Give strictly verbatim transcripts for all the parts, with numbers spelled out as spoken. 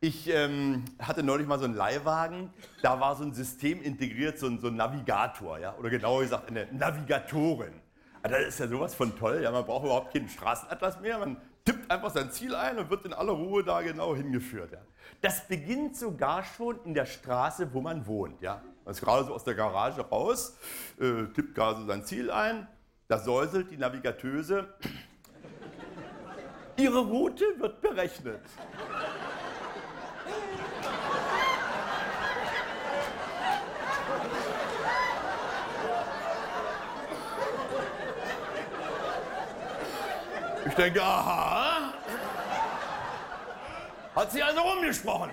Ich ähm, hatte neulich mal so einen Leihwagen, da war so ein System integriert, so ein, so ein Navigator, ja? Oder genauer gesagt eine Navigatorin. Also das ist ja sowas von toll, ja? Man braucht überhaupt keinen Straßenatlas mehr, man tippt einfach sein Ziel ein und wird in aller Ruhe da genau hingeführt. Ja? Das beginnt sogar schon in der Straße, wo man wohnt. Ja? Man ist gerade so aus der Garage raus, äh, tippt gerade so sein Ziel ein, da säuselt die Navigatöse. Ihre Route wird berechnet. Ich denke, aha, hat sie also rumgesprochen.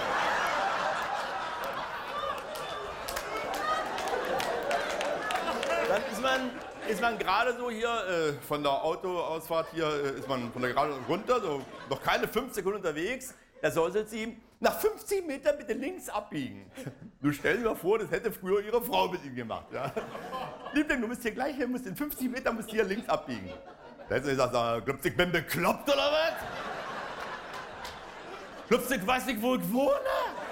Dann ist man, ist man gerade so hier äh, von der Autoausfahrt hier, äh, ist man von der Gerade runter, so noch keine fünf Sekunden unterwegs. Da säuselt sie nach fünfzig Metern bitte links abbiegen. Du stell dir mal vor, das hätte früher ihre Frau mit ihm gemacht. Ja? Liebling, du musst hier gleich hin, musst in fünfzig Metern musst hier links abbiegen. Da hätte sie gesagt, glaubst du, ich bin bekloppt oder was? Glaubst du, ich weiß nicht, wo ich wohne?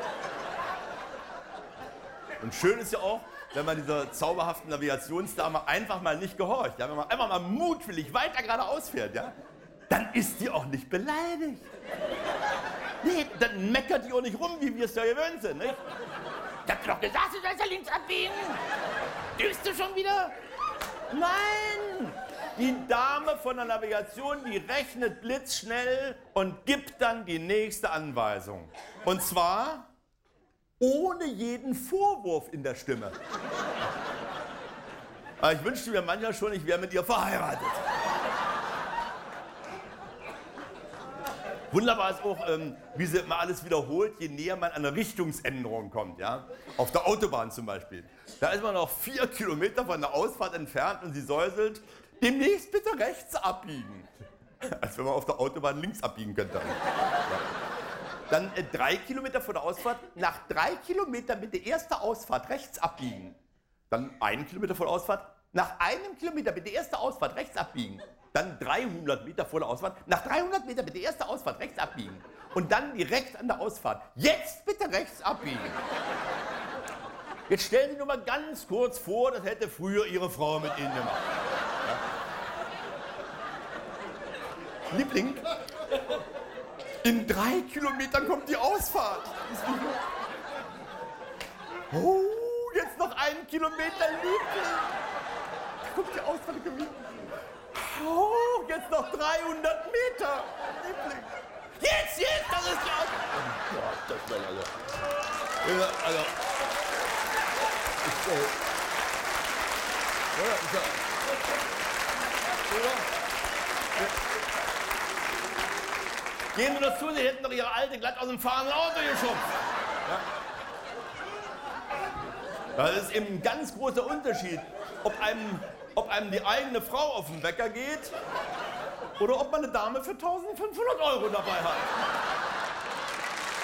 Und schön ist ja auch, wenn man dieser zauberhaften Navigationsdame einfach mal nicht gehorcht, ja? Wenn man einfach mal mutwillig weiter geradeaus fährt, ja? Dann ist die auch nicht beleidigt. Nee, dann meckert die auch nicht rum, wie wir es ja gewöhnt sind, nicht? Ich hab dir doch gesagt, du sollst ja links abbiegen. Düst du schon wieder? Nein! Die Dame von der Navigation, die rechnet blitzschnell und gibt dann die nächste Anweisung. Und zwar ohne jeden Vorwurf in der Stimme. Aber ich wünschte mir manchmal schon, ich wäre mit ihr verheiratet. Wunderbar ist auch, ähm, wie sie immer alles wiederholt, je näher man an eine Richtungsänderung kommt. Ja? Auf der Autobahn zum Beispiel. Da ist man noch vier Kilometer von der Ausfahrt entfernt und sie säuselt, demnächst bitte rechts abbiegen. Als wenn man auf der Autobahn links abbiegen könnte. Ja. Dann äh, drei Kilometer vor der Ausfahrt, nach drei Kilometern bitte erste Ausfahrt rechts abbiegen. Dann einen Kilometer vor der Ausfahrt, nach einem Kilometer bitte erste Ausfahrt rechts abbiegen. Dann dreihundert Meter vor der Ausfahrt, nach dreihundert Meter bitte erste Ausfahrt rechts abbiegen. Und dann direkt an der Ausfahrt, jetzt bitte rechts abbiegen. Jetzt stellen Sie nur mal ganz kurz vor, das hätte früher Ihre Frau mit Ihnen gemacht. Ja. Liebling, in drei Kilometern kommt die Ausfahrt. Oh, jetzt noch einen Kilometer, Liebling. Da kommt die Ausfahrt. Oh, jetzt noch dreihundert Meter. Liebling. Jetzt, jetzt, das ist die Ausfahrt. Oh Gott, das ist also. Ja, also. Ich, äh, oder? Ich, oder? Gehen Sie doch zu, Sie hätten doch Ihre Alte glatt aus dem fahrenden Auto geschubst. Ja? Das ist eben ein ganz großer Unterschied, ob einem, ob einem die eigene Frau auf den Wecker geht oder ob man eine Dame für eintausendfünfhundert Euro dabei hat.